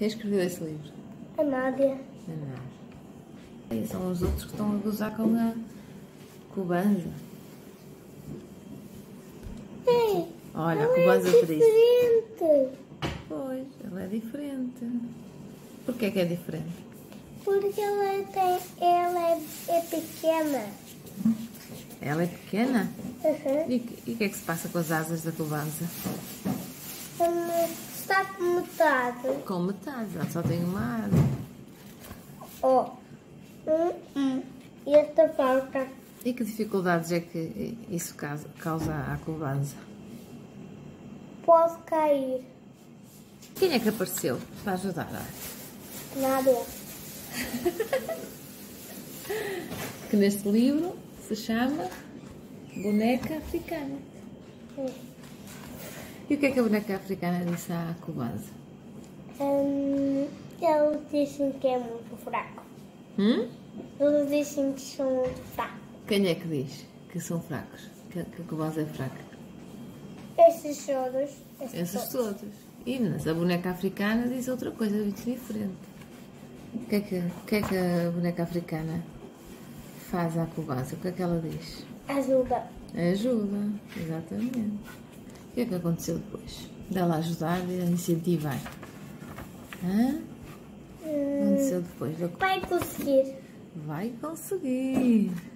Quem escreveu esse livro? A Nádia. A Nádia. E são os outros que estão a gozar com a Cubanza. Ei, Olha, a ela Cubanza é triste. diferente. Pois, ela é diferente. Porquê que é diferente? Porque ela é pequena. Ela é pequena? Uhum. E o que é que se passa com as asas da Cubanza? Está com metade. Com metade, ela só tem uma asa. Oh. E esta falta. E que dificuldades é que isso causa à Cubanza? Pode cair. Quem é que apareceu para ajudar? Nádia. Que neste livro se chama Boneca Africana. E o que é que a boneca africana disse à Cubanza? Eles dizem que é muito fraco. Eles dizem que são muito fracos. Quem é que diz que são fracos? Que a Cubanza é fraca? Esses todos. Esses todos. E mas a boneca africana diz outra coisa muito diferente. O que é que a boneca africana faz à Cubanza? O que é que ela diz? Ajuda. Ajuda, exatamente. O que é que aconteceu depois? Dela ajudar e a incentivar. O que aconteceu depois? Vai conseguir. Vai conseguir.